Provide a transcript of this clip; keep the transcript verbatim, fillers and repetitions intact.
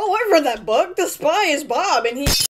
Oh, I've read that book. The spy is Bob, and he...